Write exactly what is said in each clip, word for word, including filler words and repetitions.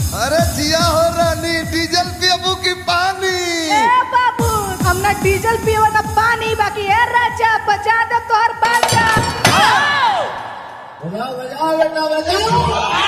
अरे जिया हो रानी, डीजल पियबू की पानी? ए बाबू, हम ना डीजल पियो ना पानी, बाकी है राजा बजा दे तोहर बाजा। बजाओ बजाओ बेटा बजाओ।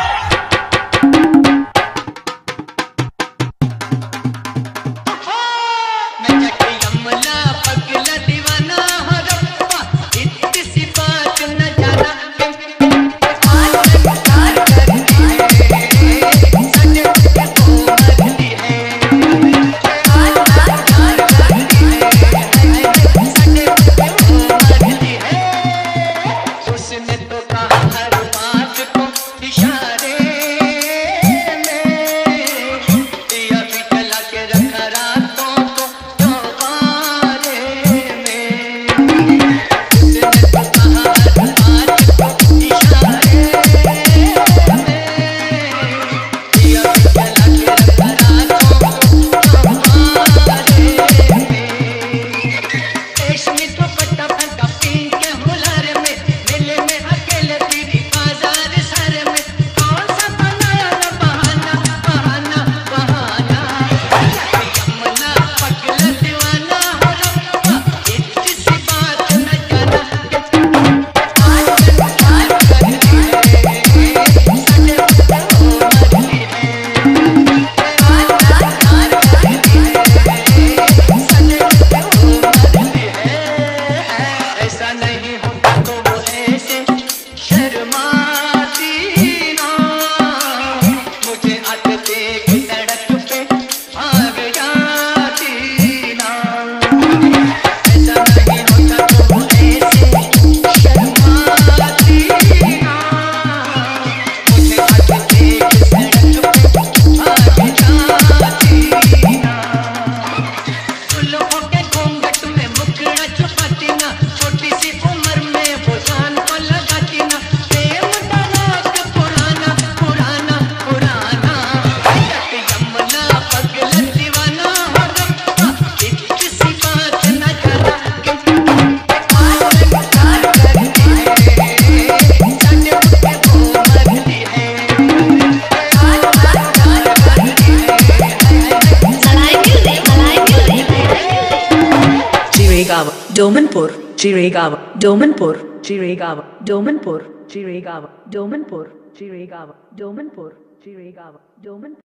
Domanpur, Jiregaon, Domanpur, Jiregaon, Domanpur, Jiregaon, Domanpur, Jiregaon, Domanpur, Jiregaon, Domanpur.